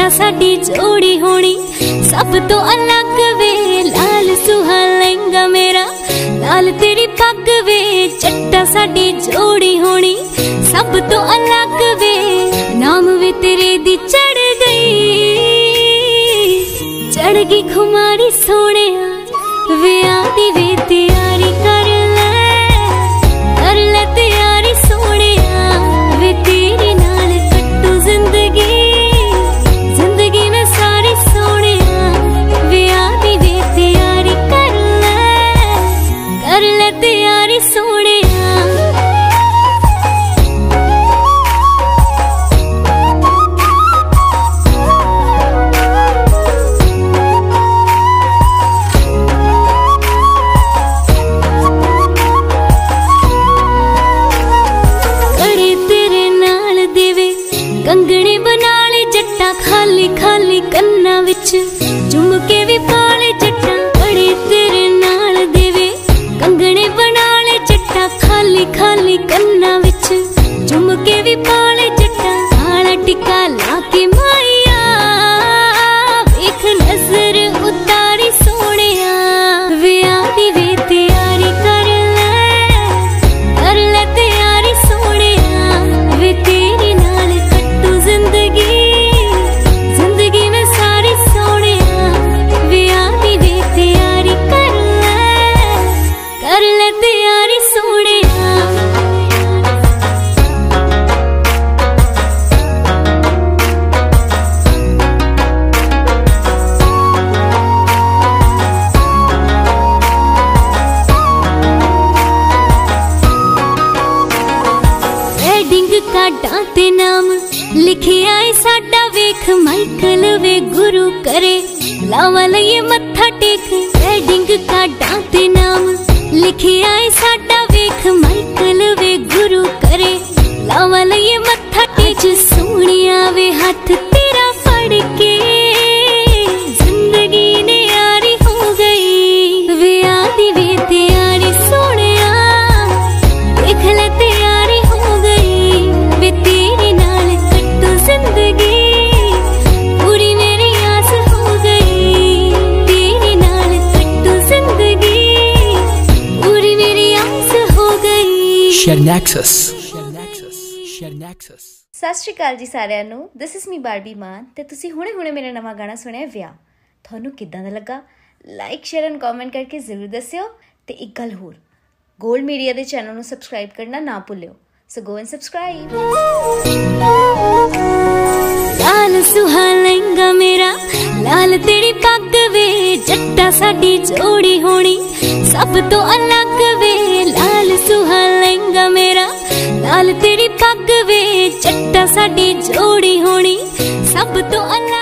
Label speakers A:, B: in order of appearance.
A: जट्टा साडी जोड़ी होनी सब तो अलग वे। लाल सुहा लहंगा मेरा लाल तेरी पग वे, जट्टा साडी जोड़ी होनी सब तो अलग वे। नाम वे तेरे दी चढ़ गई खुमारी सोने वे आदी वे तैयारी कर ले तैयारी सोने वे तेरे नाल कट्टू जिंदगी में सारी सोने वे आदी वे तैयारी कर ले तैयारी सोने। कंगने बना ले जट्टा खाली खाली कन्ना विच झुमके भी पाले जट्टा बड़े तेरे नाल देवे। कंगने बना ले जट्टा खाली खाली कन्ना विच झुमके भी पाले जट्टा काला टिक्का ला के माइया वेख नजर उतारी सोनिया वे आदी वे तैयारी कर ले तैयारी सोनिया वे तेरे नाल जिंदगी में सारी सोने वे आदी वे तैयारी कर ले तैयारी सोने। वेडिंग कार्डां ते नाम लिखे आए साडा वेख माइकल वे गुरु करे लावा लइए मत्था टेक। वेडिंग कार्डां ते नाम लिखे आए साडा वेख माइकल वे गुरु करे लावा लइए मत्था टेक। सोनिया वे हाथ तेरा फड़ के जिंदगी ने यारी हो गई वे आदी वे तैयारी सोनिया देख ले तैयारी हो गई वे तेरे नाल जिंदगी पूरी मेरी आस हो गई तेरे नाल कट्टू जिंदगी पूरी मेरी आस हो गई।
B: शेयरनैक्सस।
C: सत श्री अकाल जी सारिਆਂ ਨੂੰ। दिस इज मी बारबी मान ਤੇ ਤੁਸੀਂ ਹੁਣੇ ਮੇਰਾ ਨਵਾਂ ਗਾਣਾ ਸੁਣਿਆ ਵਿਆਹ। ਤੁਹਾਨੂੰ ਕਿੱਦਾਂ ਦਾ ਲੱਗਾ? ਲਾਈਕ ਸ਼ੇਅਰ ਐਂਡ ਕਮੈਂਟ ਕਰਕੇ ਜ਼ਰੂਰ ਦੱਸਿਓ। ਤੇ ਇੱਕ ਗੱਲ ਹੋਰ, ਗੋਲਡ ਮੀਡੀਆ ਦੇ ਚੈਨਲ ਨੂੰ ਸਬਸਕ੍ਰਾਈਬ ਕਰਨਾ ਨਾ ਭੁੱਲਿਓ। So go and subscribe. लाल सुहा लहंगा मेरा लाल तेरी पग वे, जट्टा साडी जोड़ी होनी सब तो अलग वे। लाल सुहा लहंगा मेरा लाल तेरी पग वे, जट्टा साडी जोड़ी होनी सब तो अलग।